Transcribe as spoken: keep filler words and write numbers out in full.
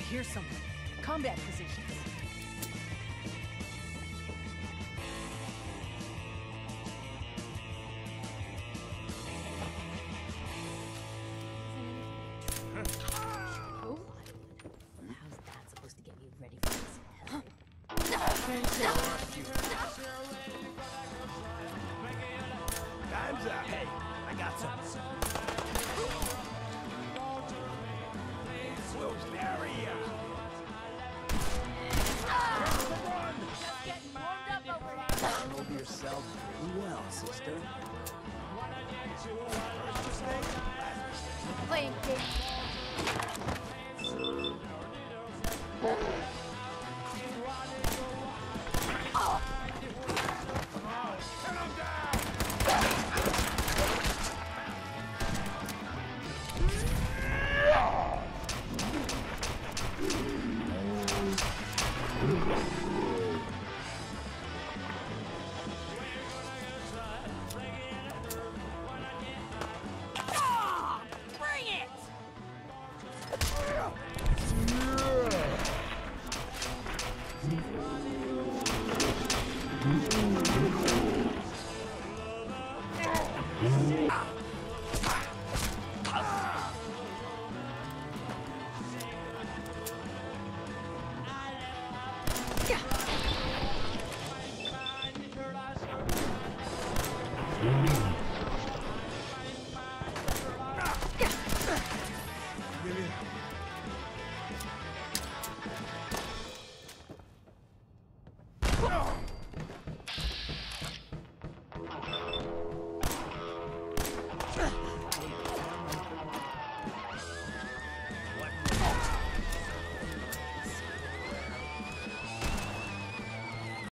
hear something. Combat positions. Oh? How's that supposed to get you ready for this hell? Time's up. Hey, I got some. Close the area. Just getting warmed up over here. Hold yourself well, sister. Playing games.